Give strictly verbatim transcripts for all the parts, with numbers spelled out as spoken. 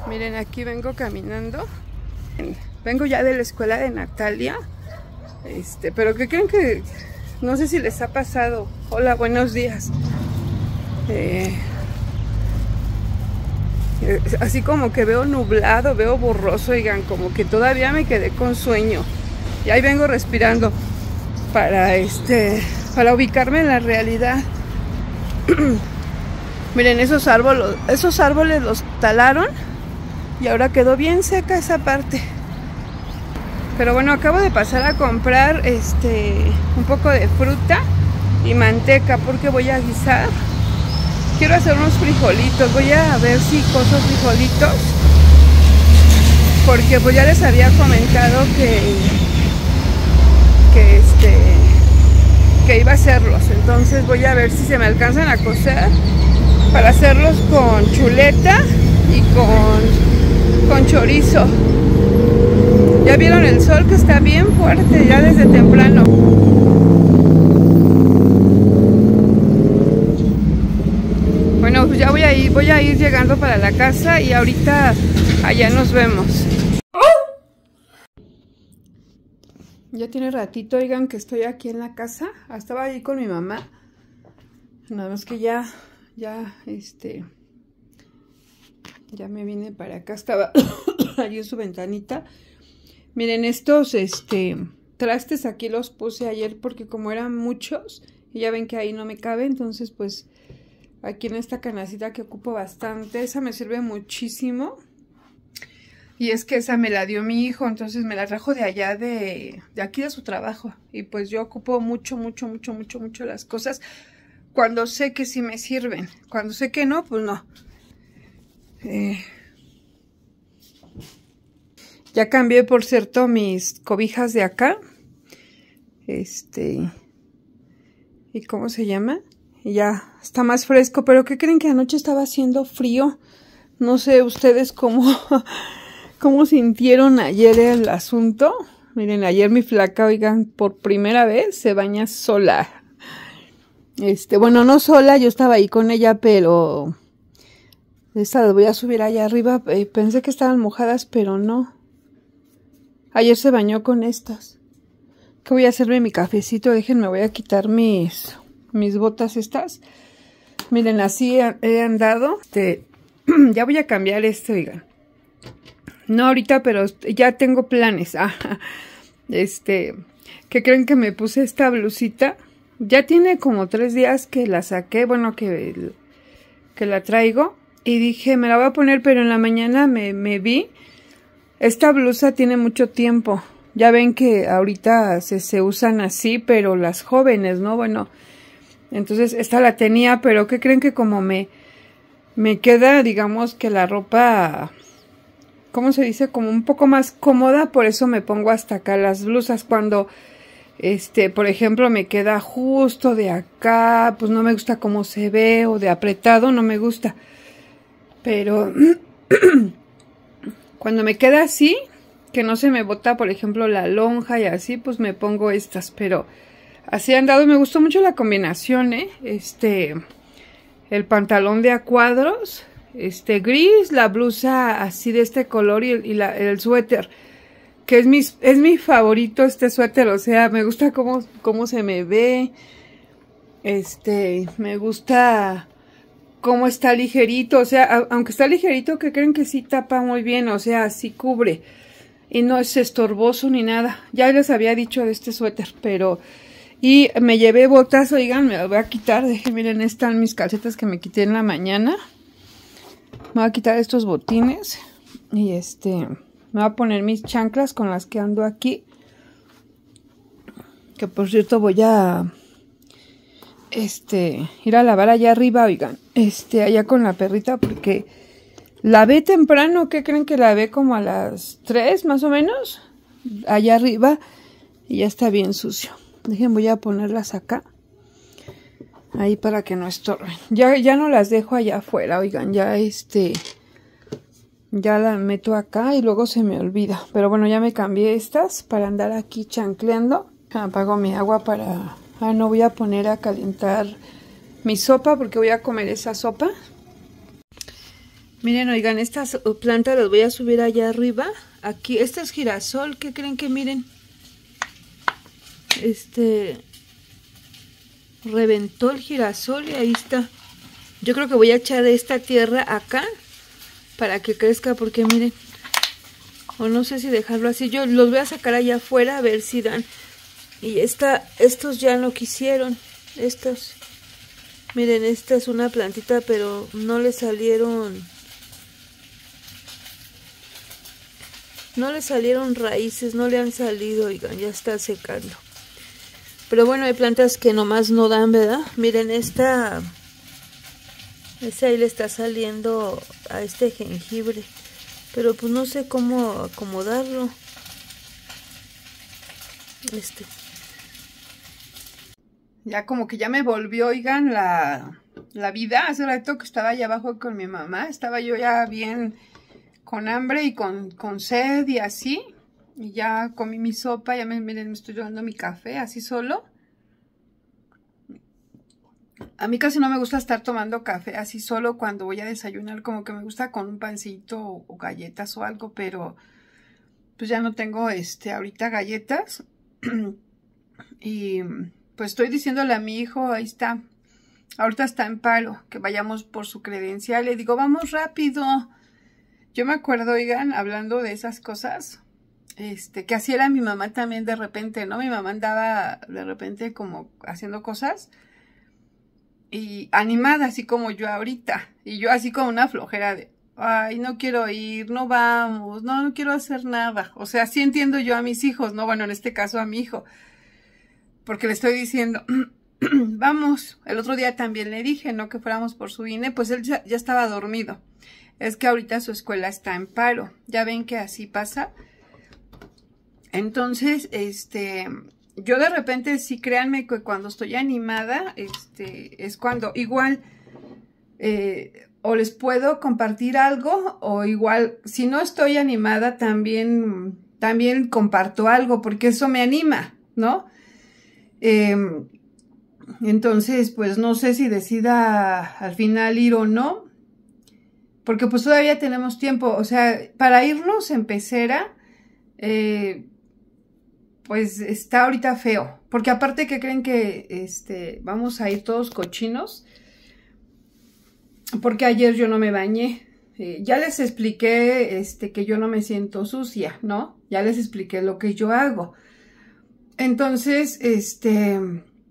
Miren, aquí vengo caminando. Vengo ya de la escuela de Natalia. Este, pero ¿qué creen que? No sé si les ha pasado. Hola, buenos días. Eh, así como que veo nublado, veo borroso, oigan, como que todavía me quedé con sueño. Y ahí vengo respirando para este, para ubicarme en la realidad. Miren, esos árboles, esos árboles los talaron y ahora quedó bien seca esa parte. Pero bueno, acabo de pasar a comprar este un poco de fruta y manteca porque voy a guisar. Quiero hacer unos frijolitos, voy a ver si cozo frijolitos, porque pues ya les había comentado que que este que iba a hacerlos. Entonces voy a ver si se me alcanzan a cocer para hacerlos con chuleta y con, con chorizo. Ya vieron el sol que está bien fuerte ya desde temprano. Bueno, pues ya voy a ir, voy a ir llegando para la casa y ahorita allá nos vemos. Ya tiene ratito, oigan, que estoy aquí en la casa. Estaba ahí con mi mamá. Nada más que ya, ya, este, ya me vine para acá. Estaba allí en su ventanita. Miren, estos, este, trastes aquí los puse ayer porque como eran muchos, y ya ven que ahí no me cabe, entonces pues aquí en esta canacita que ocupo bastante, esa me sirve muchísimo. Y es que esa me la dio mi hijo, entonces me la trajo de allá, de, de aquí de su trabajo. Y pues yo ocupo mucho, mucho, mucho, mucho, mucho las cosas cuando sé que sí me sirven. Cuando sé que no, pues no. Eh, ya cambié, por cierto, mis cobijas de acá. Este... ¿Y cómo se llama? Ya está más fresco, pero ¿qué creen? Que anoche estaba haciendo frío. No sé ustedes cómo... ¿Cómo sintieron ayer el asunto? Miren, ayer mi flaca, oigan, por primera vez se baña sola. Este, bueno, no sola, yo estaba ahí con ella, pero... Esta las voy a subir allá arriba. Eh, pensé que estaban mojadas, pero no. Ayer se bañó con estas. ¿Qué voy a hacerme mi cafecito? Déjenme, voy a quitar mis, mis botas estas. Miren, así he andado. Este, ya voy a cambiar este, oigan. No ahorita, pero ya tengo planes. Ah, este, ¿qué creen? Que me puse esta blusita? Ya tiene como tres días que la saqué, bueno, que, que la traigo. Y dije, me la voy a poner, pero en la mañana me, me vi. Esta blusa tiene mucho tiempo. Ya ven que ahorita se, se usan así, pero las jóvenes, ¿no? Bueno, entonces esta la tenía, pero ¿qué creen? Que como me, me queda, digamos que la ropa... ¿Cómo se dice? Como un poco más cómoda, por eso me pongo hasta acá las blusas. Cuando, este, por ejemplo, me queda justo de acá, pues no me gusta cómo se ve, o de apretado, no me gusta. Pero, cuando me queda así, que no se me bota, por ejemplo, la lonja y así, pues me pongo estas. Pero, así han dado, me gustó mucho la combinación, ¿eh? Este, el pantalón de a cuadros... Este gris, la blusa así de este color y el, y la, el suéter, que es mi, es mi favorito este suéter, o sea, me gusta cómo, cómo se me ve, este, me gusta cómo está ligerito, o sea, a, aunque está ligerito, que creen que sí tapa muy bien, o sea, sí cubre, y no es estorboso ni nada. Ya les había dicho de este suéter, pero, y me llevé botas, oigan, me las voy a quitar, déjenme, miren, están mis calcetas que me quité en la mañana. Me voy a quitar estos botines y este, me voy a poner mis chanclas con las que ando aquí. Que por cierto voy a, este, ir a lavar allá arriba, oigan, este, allá con la perrita porque lavé temprano. ¿Qué creen? Que lavé como a las tres más o menos, allá arriba, y ya está bien sucio. Dejen, voy a ponerlas acá. Ahí para que no estorben. Ya, ya no las dejo allá afuera, oigan, ya este... Ya las meto acá y luego se me olvida. Pero bueno, ya me cambié estas para andar aquí chancleando. Apago mi agua para... Ah, no, voy a poner a calentar mi sopa porque voy a comer esa sopa. Miren, oigan, estas plantas las voy a subir allá arriba. Aquí, este es girasol. ¿Qué creen que miren? Este... Reventó el girasol y ahí está. Yo creo que voy a echar esta tierra acá para que crezca, porque miren. O no sé si dejarlo así. Yo los voy a sacar allá afuera a ver si dan. Y esta, estos ya no quisieron. Estos. Miren, esta es una plantita, pero no le salieron... No le salieron raíces, no le han salido, oigan, ya está secando. Pero bueno, hay plantas que nomás no dan, ¿verdad? Miren, esta... Esta ahí le está saliendo a este jengibre. Pero pues no sé cómo acomodarlo. Este. Ya como que ya me volvió, oigan, la, la vida. Hace rato que estaba allá abajo con mi mamá. Estaba yo ya bien... con hambre y con, con sed y así, y ya comí mi sopa, ya me, miren, me estoy tomando mi café así solo. A mí casi no me gusta estar tomando café así solo cuando voy a desayunar, como que me gusta con un pancito o, o galletas o algo, pero pues ya no tengo este ahorita galletas. Y pues estoy diciéndole a mi hijo, ahí está, ahorita está en paro, que vayamos por su credencial, le digo, vamos rápido. Yo me acuerdo, oigan, hablando de esas cosas, este, que así era mi mamá también de repente, ¿no? Mi mamá andaba de repente como haciendo cosas y animada, así como yo ahorita. Y yo así como una flojera de, ay, no quiero ir, no vamos, no, no quiero hacer nada. O sea, sí entiendo yo a mis hijos, ¿no? Bueno, en este caso a mi hijo, porque le estoy diciendo, vamos. El otro día también le dije, ¿no? Que fuéramos por su I N E, pues él ya, ya estaba dormido. Es que ahorita su escuela está en paro. Ya ven que así pasa. Entonces, este, yo de repente sí, créanme que cuando estoy animada, este, es cuando igual, eh, o les puedo compartir algo, o igual, si no estoy animada, también, también comparto algo, porque eso me anima, ¿no? Eh, entonces, pues no sé si decida al final ir o no. Porque pues todavía tenemos tiempo, o sea, para irnos en pecera, eh, pues está ahorita feo. Porque aparte que creen que este, vamos a ir todos cochinos, porque ayer yo no me bañé. Eh, ya les expliqué este, que yo no me siento sucia, ¿no? Ya les expliqué lo que yo hago. Entonces, este,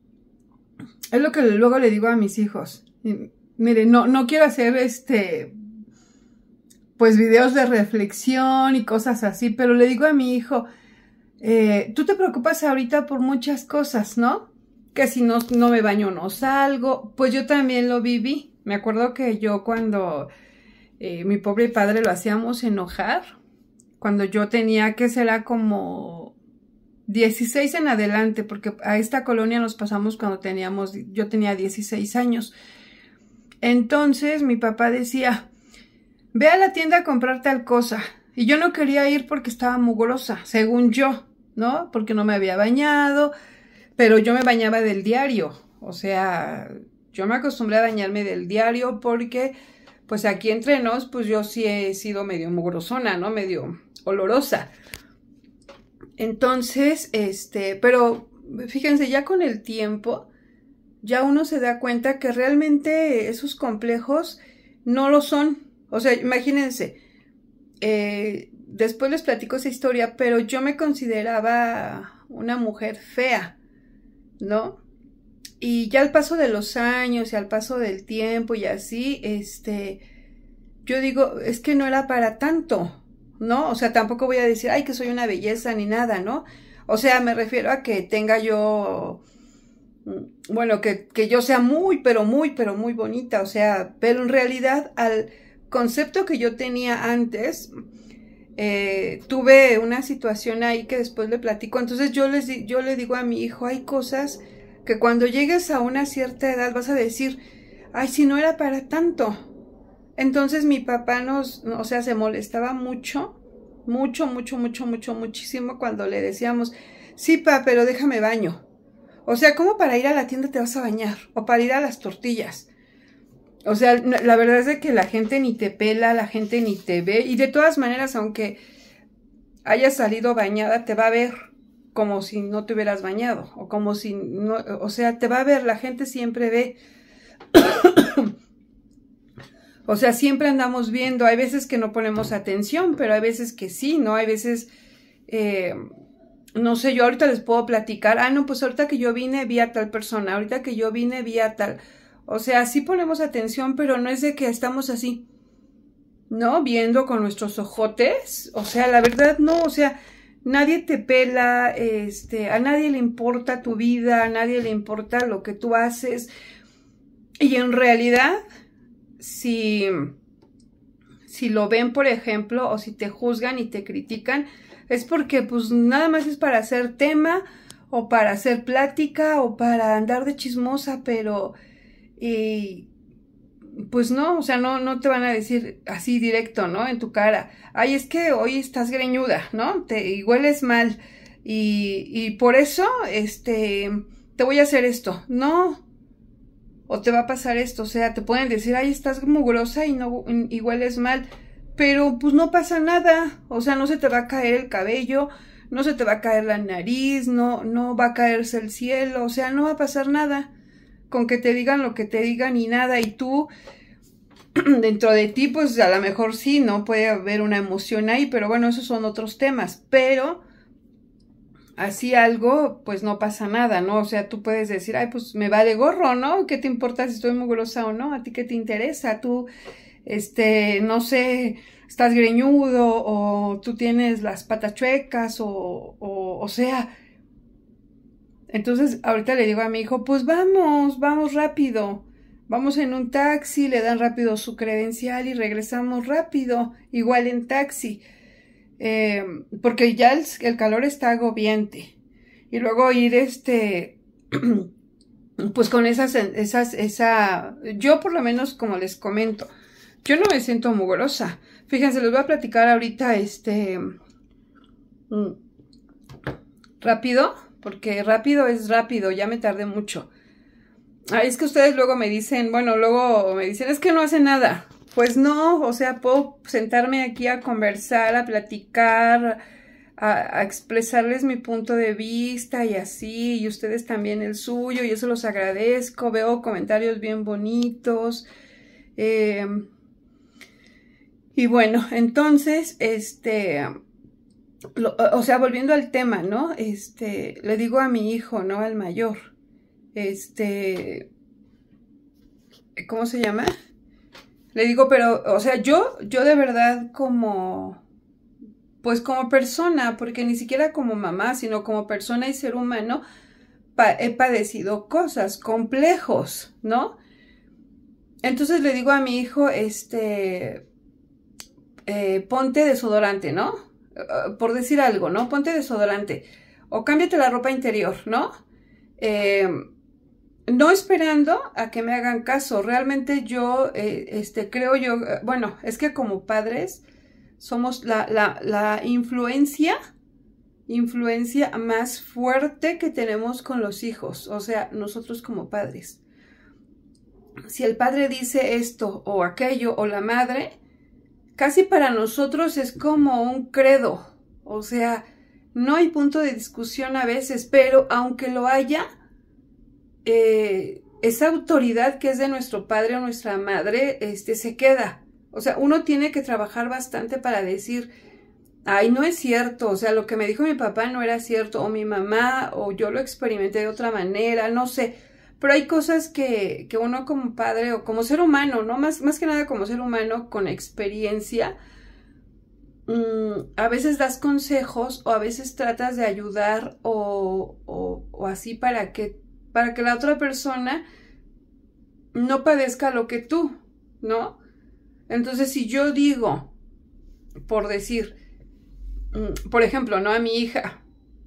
es lo que luego le digo a mis hijos. Y, miren, no, no quiero hacer este... pues videos de reflexión y cosas así, pero le digo a mi hijo, eh, tú te preocupas ahorita por muchas cosas, ¿no? Que si no, no me baño no salgo, pues yo también lo viví. Me acuerdo que yo cuando eh, mi pobre padre lo hacíamos enojar, cuando yo tenía que será como dieciséis en adelante, porque a esta colonia nos pasamos cuando teníamos, yo tenía dieciséis años. Entonces mi papá decía, ve a la tienda a comprar tal cosa. Y yo no quería ir porque estaba mugrosa, según yo, ¿no? Porque no me había bañado, pero yo me bañaba del diario. O sea, yo me acostumbré a bañarme del diario porque, pues aquí entre nos, pues yo sí he sido medio mugrosona, ¿no? Medio olorosa. Entonces, este, pero fíjense, ya con el tiempo, ya uno se da cuenta que realmente esos complejos no lo son. O sea, imagínense, eh, después les platico esa historia, pero yo me consideraba una mujer fea, ¿no? Y ya al paso de los años y al paso del tiempo y así, este, yo digo, es que no era para tanto, ¿no? O sea, tampoco voy a decir, ay, que soy una belleza ni nada, ¿no? O sea, me refiero a que tenga yo, bueno, que, que yo sea muy, pero muy, pero muy bonita, o sea, pero en realidad al concepto que yo tenía antes, eh, tuve una situación ahí que después le platico, entonces yo, les, yo le digo a mi hijo, hay cosas que cuando llegues a una cierta edad vas a decir, ay, si no era para tanto. Entonces mi papá nos, o sea, se molestaba mucho, mucho, mucho, mucho, mucho, muchísimo cuando le decíamos, sí, pa, pero déjame baño. O sea, ¿cómo para ir a la tienda te vas a bañar? O para ir a las tortillas. O sea, la verdad es de que la gente ni te pela, la gente ni te ve. Y de todas maneras, aunque hayas salido bañada, te va a ver como si no te hubieras bañado. O como si no, o sea, te va a ver, la gente siempre ve. O sea, siempre andamos viendo. Hay veces que no ponemos atención, pero hay veces que sí, ¿no? Hay veces, eh, no sé, yo ahorita les puedo platicar. Ah, no, pues ahorita que yo vine vi a tal persona. Ahorita que yo vine vi a tal... O sea, sí ponemos atención, pero no es de que estamos así, ¿no? Viendo con nuestros ojotes. O sea, la verdad no, o sea, nadie te pela, este, a nadie le importa tu vida, a nadie le importa lo que tú haces. Y en realidad, si, si lo ven, por ejemplo, o si te juzgan y te critican, es porque pues nada más es para hacer tema, o para hacer plática, o para andar de chismosa, pero... Y pues no, o sea, no, no te van a decir así directo, ¿no? En tu cara. Ay, es que hoy estás greñuda, ¿no? Te y hueles mal. Y, y por eso, este, te voy a hacer esto. No. O te va a pasar esto. O sea, te pueden decir, ay, estás mugrosa y no, y hueles mal. Pero pues no pasa nada. O sea, no se te va a caer el cabello, no se te va a caer la nariz, no, no va a caerse el cielo. O sea, no va a pasar nada. Con que te digan lo que te digan y nada, y tú, dentro de ti, pues a lo mejor sí, ¿no? Puede haber una emoción ahí, pero bueno, esos son otros temas, pero así algo, pues no pasa nada, ¿no? O sea, tú puedes decir, ay, pues me vale gorro, ¿no? ¿Qué te importa si estoy mugrosa o no? ¿A ti qué te interesa? Tú, este, no sé, estás greñudo, o tú tienes las patas chuecas, o, o, o sea... Entonces, ahorita le digo a mi hijo, pues vamos, vamos rápido. Vamos en un taxi, le dan rápido su credencial y regresamos rápido, igual en taxi. Eh, porque ya el, el calor está agobiante. Y luego ir, este, pues con esas, esas, esa, yo por lo menos como les comento, yo no me siento mugrosa. Fíjense, les voy a platicar ahorita, este, rápido. Porque rápido es rápido, ya me tardé mucho. Ah, es que ustedes luego me dicen, bueno, luego me dicen, es que no hace nada. Pues no, o sea, puedo sentarme aquí a conversar, a platicar, a, a expresarles mi punto de vista y así, y ustedes también el suyo, y eso los agradezco. Veo comentarios bien bonitos. Eh, y bueno, entonces, este... Lo, o sea, volviendo al tema, ¿no? Este, le digo a mi hijo, ¿no? Al mayor, este, ¿cómo se llama? Le digo, pero, o sea, yo, yo de verdad como, pues como persona, porque ni siquiera como mamá, sino como persona y ser humano, pa he padecido cosas, complejos, ¿no? Entonces le digo a mi hijo, este, eh, ponte desodorante, ¿no? Por decir algo, ¿no? Ponte desodorante o cámbiate la ropa interior, ¿no? Eh, no esperando a que me hagan caso. Realmente yo, eh, este, creo yo, bueno, es que como padres somos la, la, la influencia, influencia más fuerte que tenemos con los hijos. O sea, nosotros como padres. Si el padre dice esto o aquello o la madre... Casi para nosotros es como un credo, o sea, no hay punto de discusión a veces, pero aunque lo haya, eh, esa autoridad que es de nuestro padre o nuestra madre, este, se queda. O sea, uno tiene que trabajar bastante para decir, ay, no es cierto, o sea, lo que me dijo mi papá no era cierto, o mi mamá, o yo lo experimenté de otra manera, no sé. Pero hay cosas que, que uno como padre o como ser humano, ¿no? Más, más que nada como ser humano con experiencia, mmm, a veces das consejos o a veces tratas de ayudar o, o, o así para que, para que la otra persona no padezca lo que tú, ¿no? Entonces, si yo digo, por decir, mmm, por ejemplo, ¿no? A mi hija,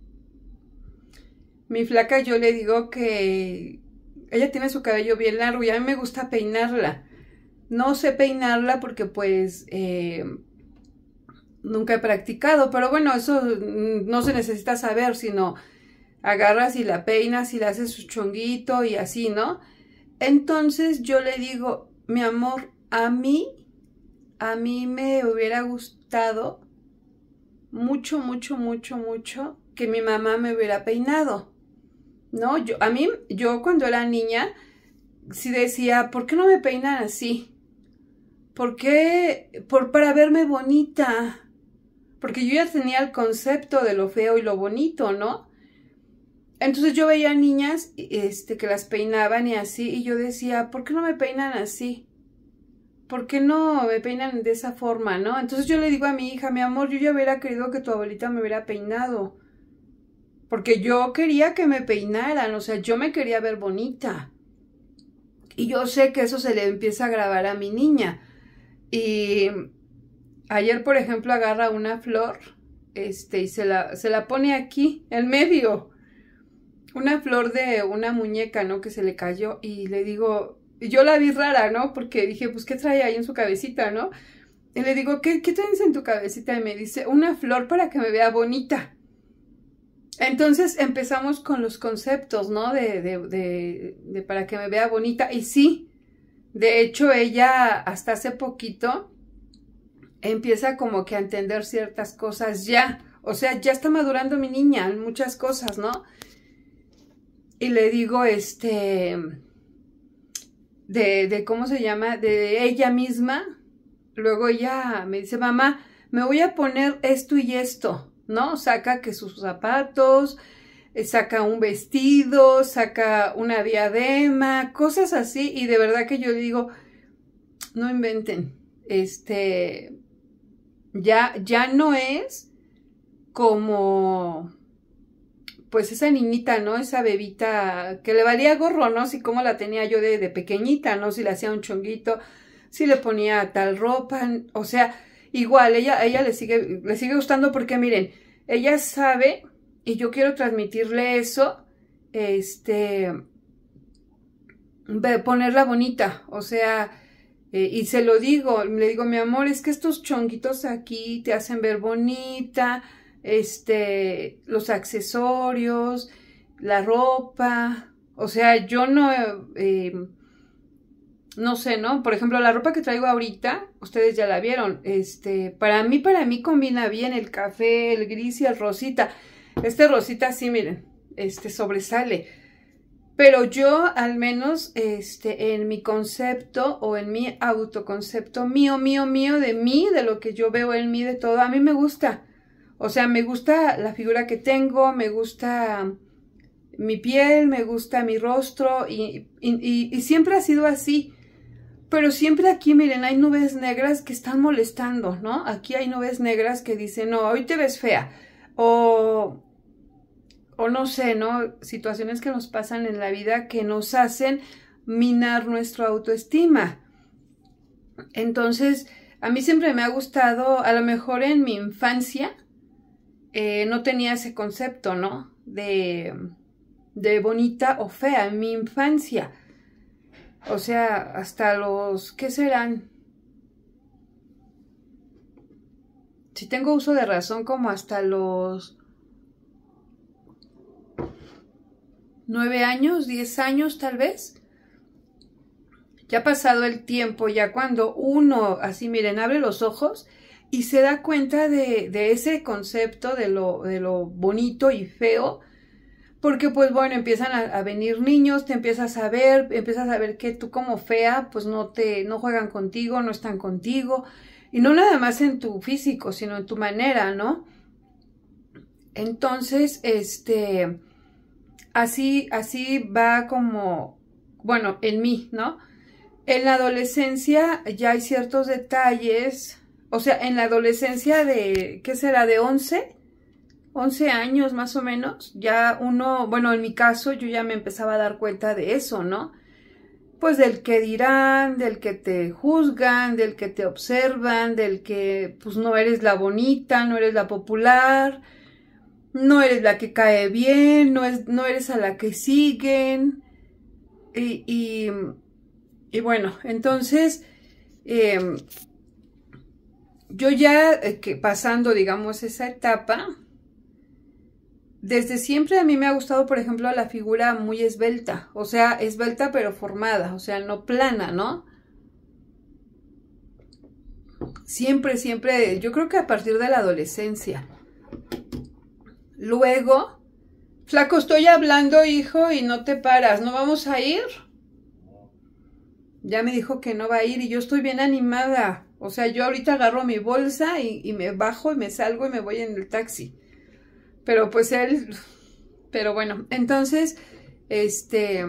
mi flaca, yo le digo que... Ella tiene su cabello bien largo y a mí me gusta peinarla. No sé peinarla porque pues eh, nunca he practicado, pero bueno, eso no se necesita saber, sino agarras y la peinas y le haces su chonguito y así, ¿no? Entonces yo le digo, mi amor, a mí, a mí me hubiera gustado mucho, mucho, mucho, mucho que mi mamá me hubiera peinado, ¿no? Yo, a mí, yo cuando era niña, sí decía, ¿por qué no me peinan así? ¿Por qué? Por, para verme bonita. Porque yo ya tenía el concepto de lo feo y lo bonito, ¿no? Entonces yo veía niñas este, que las peinaban y así, y yo decía, ¿por qué no me peinan así? ¿Por qué no me peinan de esa forma, no? Entonces yo le digo a mi hija, mi amor, yo ya hubiera querido que tu abuelita me hubiera peinado. Porque yo quería que me peinaran, o sea, yo me quería ver bonita. Y yo sé que eso se le empieza a grabar a mi niña. Y ayer, por ejemplo, agarra una flor, este, y se la, se la pone aquí, en medio. Una flor de una muñeca, ¿no? Que se le cayó y le digo, y yo la vi rara, ¿no? Porque dije, pues, ¿qué trae ahí en su cabecita, no? Y le digo, ¿qué, qué traes en tu cabecita? Y me dice, una flor para que me vea bonita. Entonces empezamos con los conceptos, ¿no? De, de, de, de para que me vea bonita. Y sí, de hecho, ella hasta hace poquito empieza como que a entender ciertas cosas ya. O sea, ya está madurando mi niña en muchas cosas, ¿no? Y le digo, este, de, de, ¿cómo se llama? De ella misma. Luego ella me dice, mamá, me voy a poner esto y esto, ¿no? Saca que sus zapatos, saca un vestido, saca una diadema, cosas así. Y de verdad que yo le digo, no inventen, este, ya, ya no es como... pues esa niñita, ¿no? Esa bebita que le valía gorro, ¿no? Si como la tenía yo de, de pequeñita, ¿no? Si le hacía un chonguito, si le ponía tal ropa, o sea, igual, ella, a ella le sigue, le sigue gustando porque miren, ella sabe, y yo quiero transmitirle eso, este, de ponerla bonita, o sea, eh, y se lo digo, le digo, mi amor, es que estos chonguitos aquí te hacen ver bonita, este, los accesorios, la ropa, o sea, yo no, eh, no sé, ¿no? Por ejemplo, la ropa que traigo ahorita, ustedes ya la vieron, este, para mí, para mí combina bien el café, el gris y el rosita. Este rosita sí, miren, este sobresale. Pero yo, al menos, este, en mi concepto o en mi autoconcepto mío, mío, mío, de mí, de lo que yo veo en mí, de todo, a mí me gusta. O sea, me gusta la figura que tengo, me gusta mi piel, me gusta mi rostro y, y, y, y siempre ha sido así. Pero siempre aquí, miren, hay nubes negras que están molestando, ¿no? Aquí hay nubes negras que dicen, no, hoy te ves fea. O, o no sé, ¿no? Situaciones que nos pasan en la vida que nos hacen minar nuestra autoestima. Entonces, a mí siempre me ha gustado, a lo mejor en mi infancia, Eh, no tenía ese concepto, ¿no? De, de bonita o fea en mi infancia. O sea, hasta los, ¿qué serán? Si tengo uso de razón, como hasta los nueve años, diez años tal vez. Ya ha pasado el tiempo, ya cuando uno, así miren, abre los ojos y se da cuenta de, de ese concepto de lo, de lo bonito y feo, porque pues bueno, empiezan a, a venir niños, te empiezas a ver, empiezas a ver que tú como fea, pues no te, no juegan contigo, no están contigo, y no nada más en tu físico, sino en tu manera, ¿no? Entonces, este, así, así va como, bueno, en mí, ¿no? En la adolescencia ya hay ciertos detalles. O sea, en la adolescencia de, ¿qué será? De once, once años más o menos, ya uno, bueno, en mi caso yo ya me empezaba a dar cuenta de eso, ¿no? Pues del que dirán, del que te juzgan, del que te observan, del que pues no eres la bonita, no eres la popular, no eres la que cae bien, no, es, no eres a la que siguen. Y, y, y bueno, entonces... Eh, Yo ya eh, que pasando, digamos, esa etapa, desde siempre a mí me ha gustado, por ejemplo, la figura muy esbelta, o sea, esbelta pero formada, o sea, no plana, ¿no? Siempre, siempre, yo creo que a partir de la adolescencia. Luego, flaco, estoy hablando, hijo, y no te paras, ¿no vamos a ir? Ya me dijo que no va a ir y yo estoy bien animada. O sea, yo ahorita agarro mi bolsa y, y me bajo y me salgo y me voy en el taxi. Pero pues él... Pero bueno, entonces, este...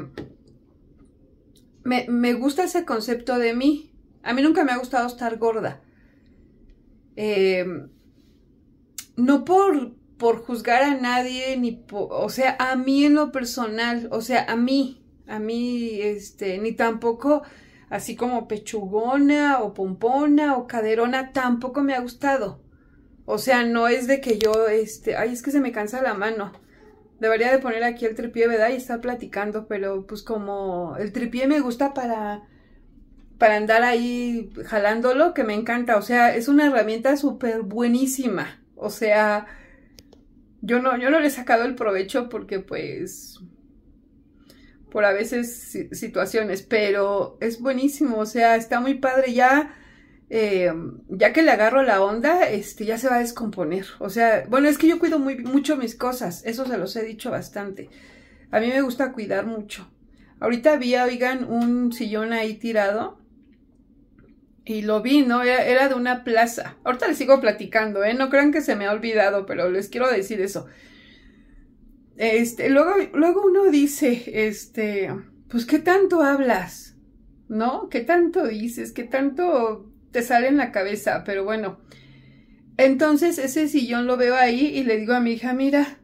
Me, me gusta ese concepto de mí. A mí nunca me ha gustado estar gorda. Eh, no por, por juzgar a nadie, ni por... O sea, a mí en lo personal, o sea, a mí, a mí, este, ni tampoco... Así como pechugona o pompona o caderona, tampoco me ha gustado. O sea, no es de que yo, este, ay, es que se me cansa la mano. Debería de poner aquí el tripié, ¿verdad? Y estar platicando, pero pues como el tripié me gusta para, para andar ahí jalándolo, que me encanta. O sea, es una herramienta súper buenísima. O sea, yo no, yo no le he sacado el provecho porque pues... por a veces situaciones, pero es buenísimo, o sea, está muy padre, ya, eh, ya que le agarro la onda, este, ya se va a descomponer, o sea, bueno, es que yo cuido muy, mucho mis cosas, eso se los he dicho bastante, a mí me gusta cuidar mucho. Ahorita vi, oigan, un sillón ahí tirado, y lo vi, ¿no? Era, era de una plaza, ahorita les sigo platicando, ¿eh? No crean que se me ha olvidado, pero les quiero decir eso. Este, luego, luego uno dice, este, pues, ¿qué tanto hablas? ¿No? ¿Qué tanto dices? ¿Qué tanto te sale en la cabeza? Pero bueno, entonces ese sillón lo veo ahí y le digo a mi hija, mira,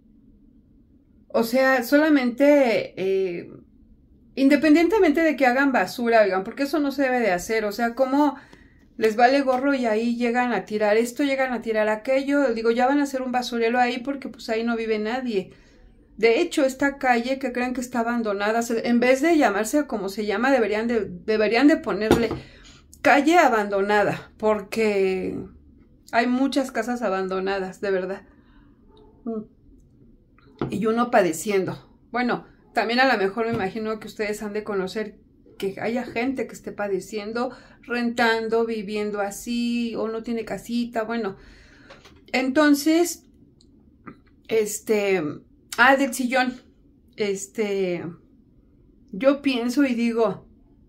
o sea, solamente, eh, independientemente de que hagan basura, oigan, porque eso no se debe de hacer, o sea, como les vale gorro y ahí llegan a tirar esto, llegan a tirar aquello, digo, ya van a hacer un basurero ahí porque pues ahí no vive nadie. De hecho, esta calle que creen que está abandonada, en vez de llamarse como se llama, deberían de, deberían de ponerle calle abandonada, porque hay muchas casas abandonadas, de verdad. Y uno padeciendo. Bueno, también a lo mejor me imagino que ustedes han de conocer que haya gente que esté padeciendo, rentando, viviendo así, o no tiene casita, bueno. Entonces, este... Ah, del sillón, este, yo pienso y digo,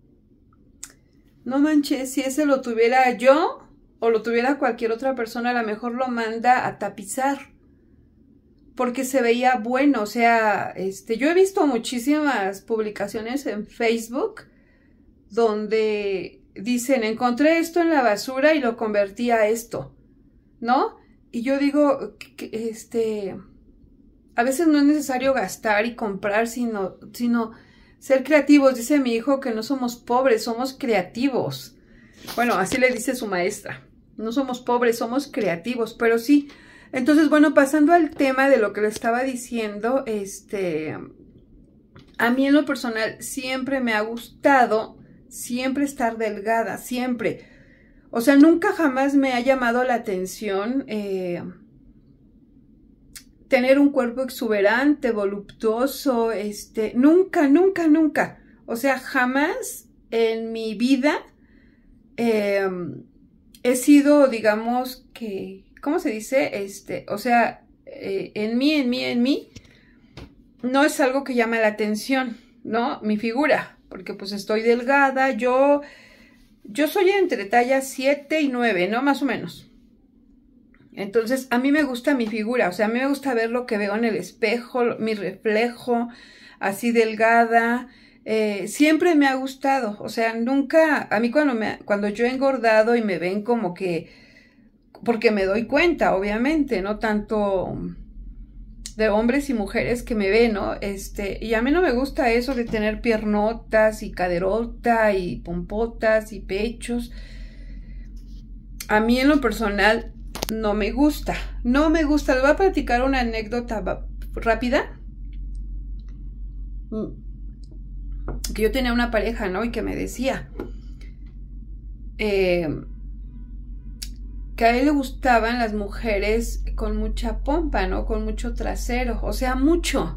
no manches, si ese lo tuviera yo o lo tuviera cualquier otra persona, a lo mejor lo manda a tapizar, porque se veía bueno, o sea, este, yo he visto muchísimas publicaciones en Facebook donde dicen, encontré esto en la basura y lo convertí a esto, ¿no? Y yo digo, que, este... a veces no es necesario gastar y comprar, sino, sino ser creativos. Dice mi hijo que no somos pobres, somos creativos. Bueno, así le dice su maestra. No somos pobres, somos creativos, pero sí. Entonces, bueno, pasando al tema de lo que le estaba diciendo, este, a mí en lo personal siempre me ha gustado, siempre estar delgada, siempre. O sea, nunca jamás me ha llamado la atención, eh, tener un cuerpo exuberante, voluptuoso, este, nunca, nunca, nunca. O sea, jamás en mi vida eh, he sido, digamos, que, ¿cómo se dice? Este, o sea, eh, en mí, en mí, en mí, no es algo que llame la atención, ¿no? Mi figura, porque pues estoy delgada, yo, yo soy entre talla siete y nueve, ¿no? Más o menos. Entonces, a mí me gusta mi figura, o sea, a mí me gusta ver lo que veo en el espejo, mi reflejo, así delgada, eh, siempre me ha gustado, o sea, nunca, a mí cuando, me, cuando yo he engordado y me ven como que, porque me doy cuenta, obviamente, no tanto de hombres y mujeres que me ven, ¿no? Este, y a mí no me gusta eso de tener piernotas y caderota y pompotas y pechos. A mí en lo personal no me gusta, no me gusta. Les voy a platicar una anécdota rápida. Que yo tenía una pareja, ¿no? Y que me decía eh, que a él le gustaban las mujeres con mucha pompa, ¿no? Con mucho trasero, o sea, mucho.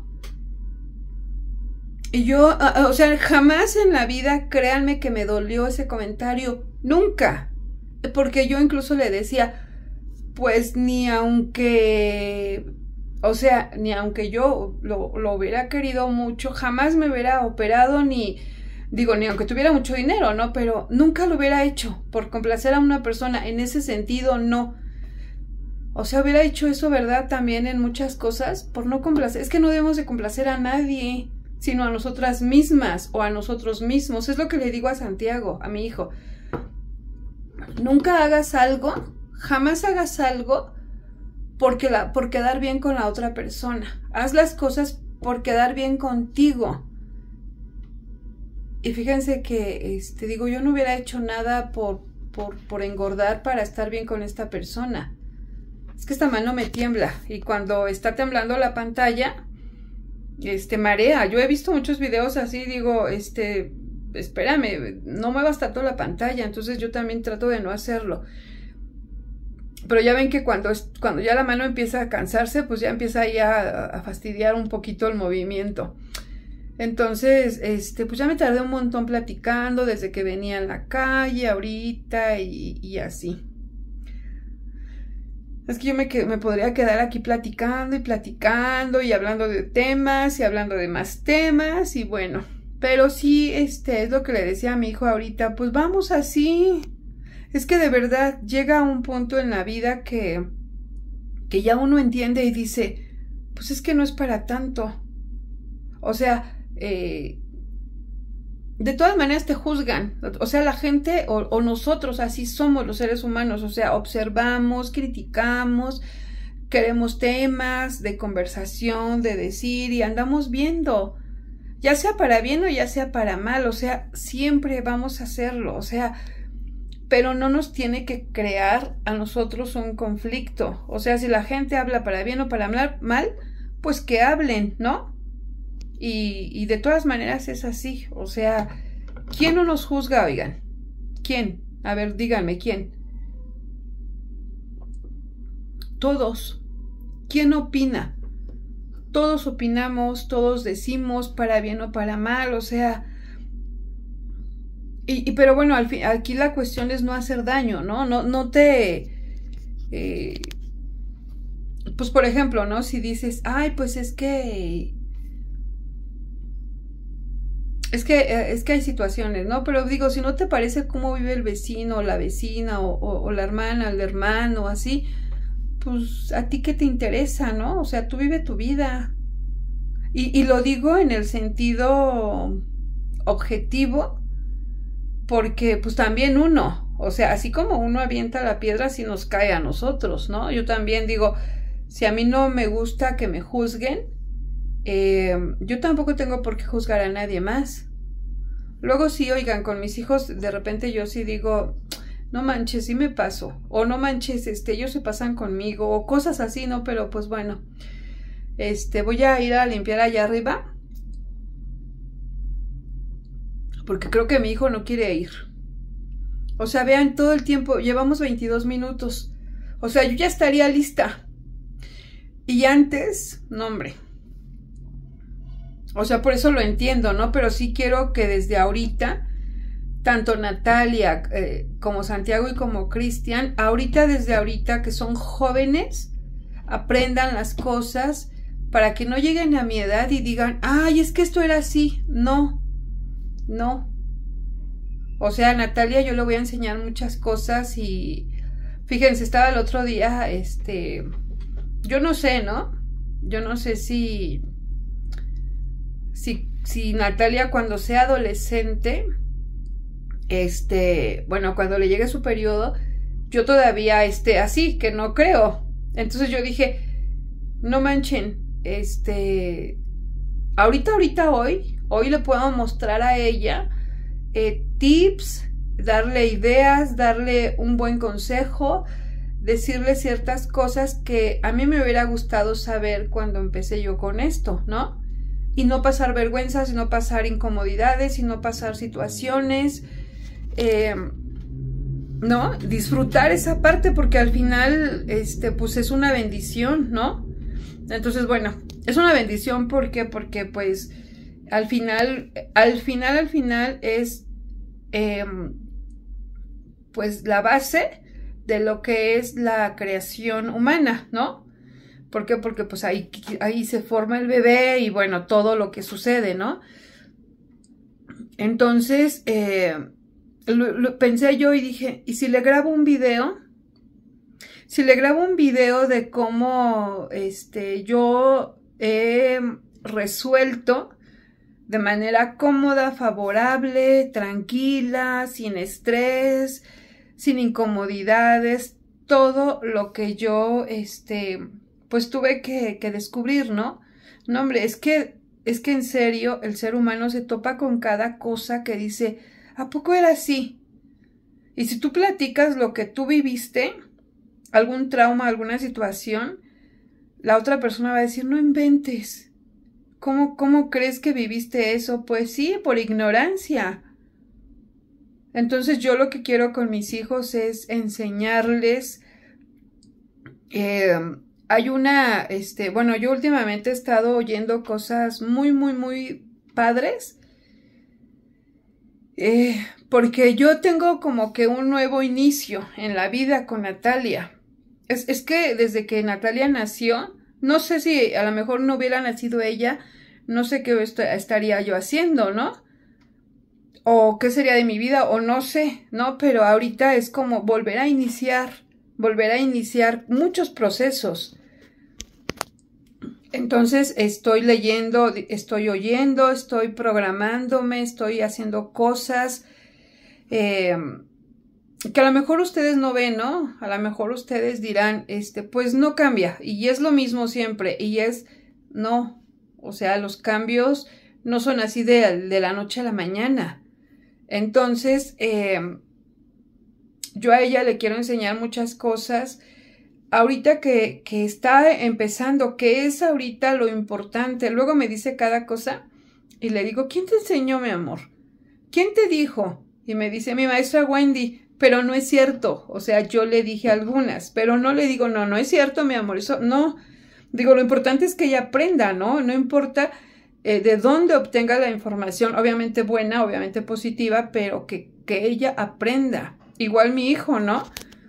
Y yo, o sea, jamás en la vida, créanme que me dolió ese comentario, nunca. Porque yo incluso le decía, pues ni aunque, o sea, ni aunque yo lo, lo hubiera querido mucho, jamás me hubiera operado ni, digo, ni aunque tuviera mucho dinero, ¿no? Pero nunca lo hubiera hecho por complacer a una persona. En ese sentido, no. O sea, hubiera hecho eso, ¿verdad? También en muchas cosas por no complacer. Es que no debemos de complacer a nadie, sino a nosotras mismas o a nosotros mismos. Es lo que le digo a Santiago, a mi hijo. Nunca hagas algo, jamás hagas algo porque la, por quedar bien con la otra persona. Haz las cosas por quedar bien contigo. Y fíjense que, este, digo, yo no hubiera hecho nada por, por, por engordar para estar bien con esta persona. Es que esta mano me tiembla y cuando está temblando la pantalla, este, marea. Yo he visto muchos videos así, digo, este... espérame, no muevas tanto la pantalla, entonces yo también trato de no hacerlo. Pero ya ven que cuando, es, cuando ya la mano empieza a cansarse, pues ya empieza ahí a, a fastidiar un poquito el movimiento. Entonces, este, pues ya me tardé un montón platicando desde que venía en la calle, ahorita y, y así. Es que yo me, me podría quedar aquí platicando y platicando y hablando de temas y hablando de más temas y bueno... Pero sí, este, es lo que le decía a mi hijo ahorita, pues vamos así. Es que de verdad llega un punto en la vida que, que ya uno entiende y dice, pues es que no es para tanto. O sea, eh, de todas maneras te juzgan. O sea, la gente o, o nosotros así somos los seres humanos. O sea, observamos, criticamos, queremos temas de conversación, de decir y andamos viendo. Ya sea para bien o ya sea para mal, o sea, siempre vamos a hacerlo, o sea, pero no nos tiene que crear a nosotros un conflicto. O sea, si la gente habla para bien o para mal, pues que hablen, ¿no? Y, y de todas maneras es así, o sea, ¿quién no nos juzga, oigan? ¿Quién? A ver, díganme, ¿quién? Todos. ¿Quién opina? Todos opinamos, todos decimos para bien o para mal, o sea, y, y pero bueno, al fin, aquí la cuestión es no hacer daño, ¿no? No, no te, eh, pues por ejemplo, ¿no? Si dices, ay, pues es que, es que, eh, es que hay situaciones, ¿no? Pero digo, si no te parece cómo vive el vecino, o la vecina, o, o, o la hermana, el hermano, así, pues a ti qué te interesa, ¿no? O sea, tú vive tu vida. Y, y lo digo en el sentido objetivo, porque pues también uno, o sea, así como uno avienta la piedra, así nos cae a nosotros, ¿no? Yo también digo, si a mí no me gusta que me juzguen, eh, yo tampoco tengo por qué juzgar a nadie más. Luego sí, oigan, con mis hijos, de repente yo sí digo... no manches, sí me paso, o no manches, este, ellos se pasan conmigo, o cosas así, ¿no? Pero pues bueno, este, voy a ir a limpiar allá arriba, porque creo que mi hijo no quiere ir. O sea, vean, todo el tiempo, llevamos veintidós minutos, o sea, yo ya estaría lista, y antes, no hombre, o sea, por eso lo entiendo, ¿no? Pero sí quiero que desde ahorita... tanto Natalia eh, como Santiago y como Cristian, ahorita desde ahorita que son jóvenes, aprendan las cosas para que no lleguen a mi edad y digan, ay, es que esto era así. No, no. O sea, a Natalia yo le voy a enseñar muchas cosas y fíjense, estaba el otro día, este, yo no sé, ¿no? Yo no sé si, si, si Natalia cuando sea adolescente... este, bueno, cuando le llegue su periodo, yo todavía esté así, que no creo. Entonces yo dije, no manchen, este, ahorita, ahorita, hoy, hoy le puedo mostrar a ella eh, tips, darle ideas, darle un buen consejo, decirle ciertas cosas que a mí me hubiera gustado saber cuando empecé yo con esto, ¿no? Y no pasar vergüenzas, y no pasar incomodidades, y no pasar situaciones... Eh, ¿no? Disfrutar esa parte porque al final, este, pues es una bendición, ¿no? Entonces, bueno, es una bendición porque, porque pues al final, al final, al final es, eh, pues la base de lo que es la creación humana, ¿no? ¿Por qué? Porque pues ahí, ahí se forma el bebé y bueno, todo lo que sucede, ¿no? Entonces, eh, lo, lo pensé yo y dije, ¿y si le grabo un video? Si le grabo un video de cómo este, yo he resuelto de manera cómoda, favorable, tranquila, sin estrés, sin incomodidades, todo lo que yo, este, pues tuve que, que descubrir, ¿no? No, hombre, es que, es que en serio el ser humano se topa con cada cosa que dice, ¿a poco era así? Y si tú platicas lo que tú viviste, algún trauma, alguna situación, la otra persona va a decir, no inventes. ¿Cómo, cómo crees que viviste eso? Pues sí, por ignorancia. Entonces yo lo que quiero con mis hijos es enseñarles. Eh, hay una, este, bueno, yo últimamente he estado oyendo cosas muy, muy, muy padres. Eh, porque yo tengo como que un nuevo inicio en la vida con Natalia. Es, es que desde que Natalia nació, no sé si a lo mejor no hubiera nacido ella, no sé qué est estaría yo haciendo, ¿no? O qué sería de mi vida, o no sé, ¿no? Pero ahorita es como volver a iniciar, volver a iniciar muchos procesos. Entonces estoy leyendo, estoy oyendo, estoy programándome, estoy haciendo cosas eh, que a lo mejor ustedes no ven, ¿no? A lo mejor ustedes dirán, este, pues no cambia, y es lo mismo siempre, y es, no, o sea, los cambios no son así de, de la noche a la mañana. Entonces, eh, yo a ella le quiero enseñar muchas cosas, ahorita que, que está empezando, que es ahorita lo importante. Luego me dice cada cosa, y le digo, ¿quién te enseñó, mi amor? ¿Quién te dijo? Y me dice, mi maestra Wendy. Pero no es cierto, o sea, yo le dije algunas, pero no le digo, no, no es cierto, mi amor, eso, no, digo, lo importante es que ella aprenda, ¿no? No importa eh, de dónde obtenga la información, obviamente buena, obviamente positiva, pero que, que ella aprenda, igual mi hijo, ¿no?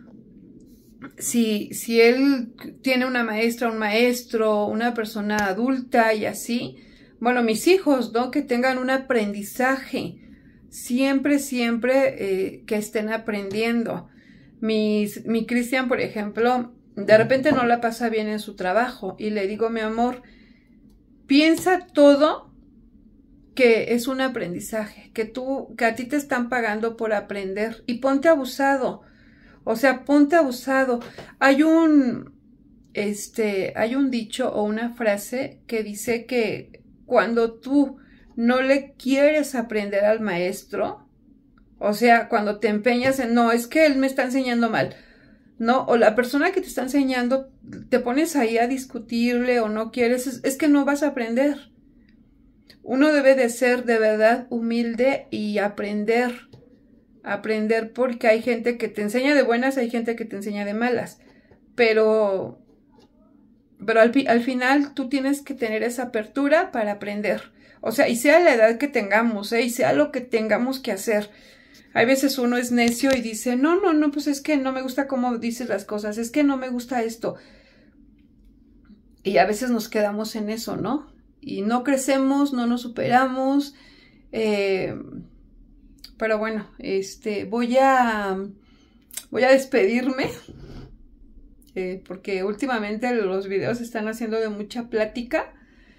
Si, si él tiene una maestra, un maestro, una persona adulta y así, bueno, mis hijos, ¿no? Que tengan un aprendizaje, siempre, siempre eh, que estén aprendiendo. Mis, mi Cristian, por ejemplo, de repente no la pasa bien en su trabajo y le digo, mi amor, piensa todo que es un aprendizaje, que tú, que a ti te están pagando por aprender y ponte abusado, o sea, ponte abusado. Hay un, este, hay un dicho o una frase que dice que cuando tú no le quieres aprender al maestro, o sea, cuando te empeñas en, no, es que él me está enseñando mal, no, o la persona que te está enseñando, te pones ahí a discutirle o no quieres, es, es que no vas a aprender. Uno debe de ser de verdad humilde y aprender, aprender porque hay gente que te enseña de buenas, hay gente que te enseña de malas, pero, pero al, al final tú tienes que tener esa apertura para aprender. O sea, y sea la edad que tengamos, ¿eh? Y sea lo que tengamos que hacer. Hay veces uno es necio y dice, no, no, no, pues es que no me gusta cómo dices las cosas, es que no me gusta esto. Y a veces nos quedamos en eso, ¿no? Y no crecemos, no nos superamos. Eh, pero bueno, este, voy a, voy a despedirme. Eh, porque últimamente los videos están haciendo de mucha plática.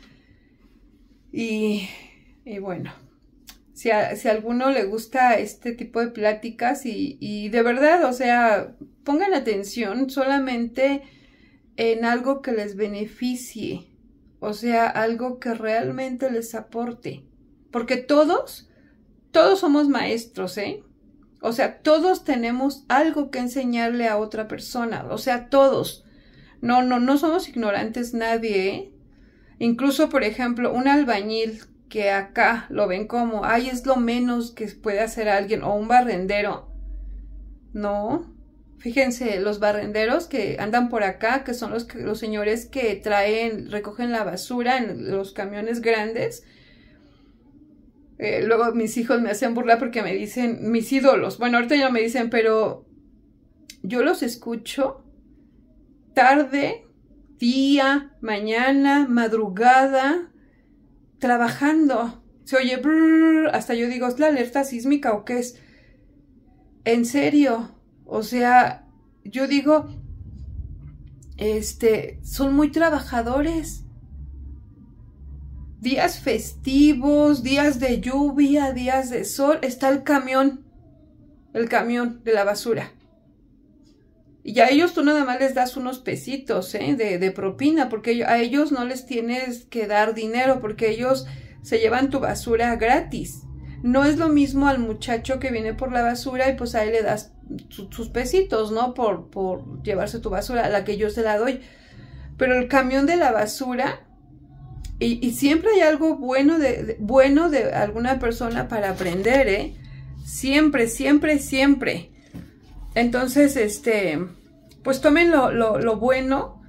Y, y bueno, si a, si a alguno le gusta este tipo de pláticas y, y de verdad, o sea, pongan atención solamente en algo que les beneficie, o sea, algo que realmente les aporte, porque todos, todos somos maestros, ¿eh? O sea, todos tenemos algo que enseñarle a otra persona, o sea, todos, no, no, no somos ignorantes nadie, ¿eh? Incluso, por ejemplo, un albañil que acá lo ven como, ay, es lo menos que puede hacer alguien, o un barrendero. No, fíjense, los barrenderos que andan por acá, que son los, los señores que traen, recogen la basura en los camiones grandes, Eh, luego mis hijos me hacen burla porque me dicen, mis ídolos, bueno, ahorita ya me dicen, pero yo los escucho tarde, día, mañana, madrugada, trabajando. Se oye brrr, hasta yo digo, ¿es la alerta sísmica o qué es? En serio, o sea, yo digo, este, son muy trabajadores. Días festivos, días de lluvia, días de sol, está el camión, el camión de la basura. Y a ellos tú nada más les das unos pesitos, ¿eh? de, de propina, porque a ellos no les tienes que dar dinero, porque ellos se llevan tu basura gratis. No es lo mismo al muchacho que viene por la basura y pues a él le das su, sus pesitos, ¿no? Por, por llevarse tu basura, a la que yo se la doy. Pero el camión de la basura, y, y siempre hay algo bueno de, de, bueno de alguna persona para aprender, ¿eh? Siempre, siempre, siempre. Entonces, este, pues tomen lo, lo, lo bueno.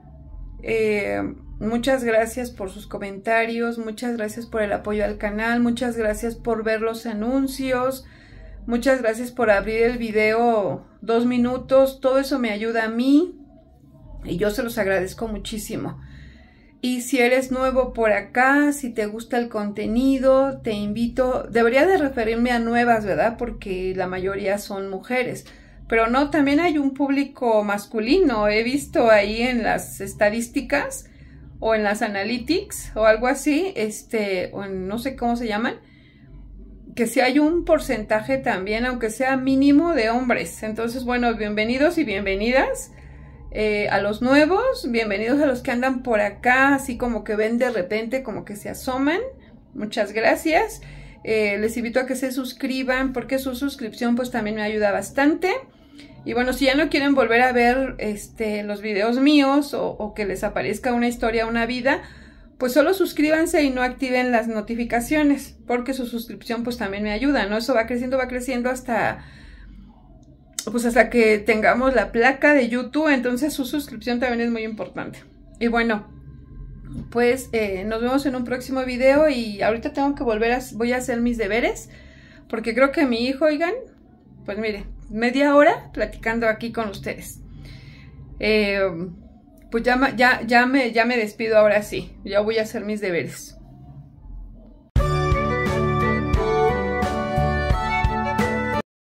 Eh, muchas gracias por sus comentarios, muchas gracias por el apoyo al canal, muchas gracias por ver los anuncios, muchas gracias por abrir el video dos minutos, todo eso me ayuda a mí y yo se los agradezco muchísimo. Y si eres nuevo por acá, si te gusta el contenido, te invito, debería de referirme a nuevas, ¿verdad? Porque la mayoría son mujeres. Pero no, también hay un público masculino. He visto ahí en las estadísticas o en las analytics o algo así, este, o en, no sé cómo se llaman, que sí hay un porcentaje también, aunque sea mínimo, de hombres. Entonces, bueno, bienvenidos y bienvenidas eh, a los nuevos, bienvenidos a los que andan por acá, así como que ven de repente, como que se asoman. Muchas gracias. Eh, les invito a que se suscriban porque su suscripción pues también me ayuda bastante. Y bueno, si ya no quieren volver a ver este, los videos míos o, o que les aparezca una historia, una vida, pues solo suscríbanse y no activen las notificaciones, porque su suscripción pues también me ayuda, ¿no? Eso va creciendo, va creciendo hasta, pues hasta que tengamos la placa de YouTube, entonces su suscripción también es muy importante. Y bueno, pues eh, nos vemos en un próximo video y ahorita tengo que volver a, voy a hacer mis deberes, porque creo que mi hijo, oigan, pues mire, media hora platicando aquí con ustedes. Eh, pues ya, ya, ya, me, ya me despido ahora sí, ya voy a hacer mis deberes.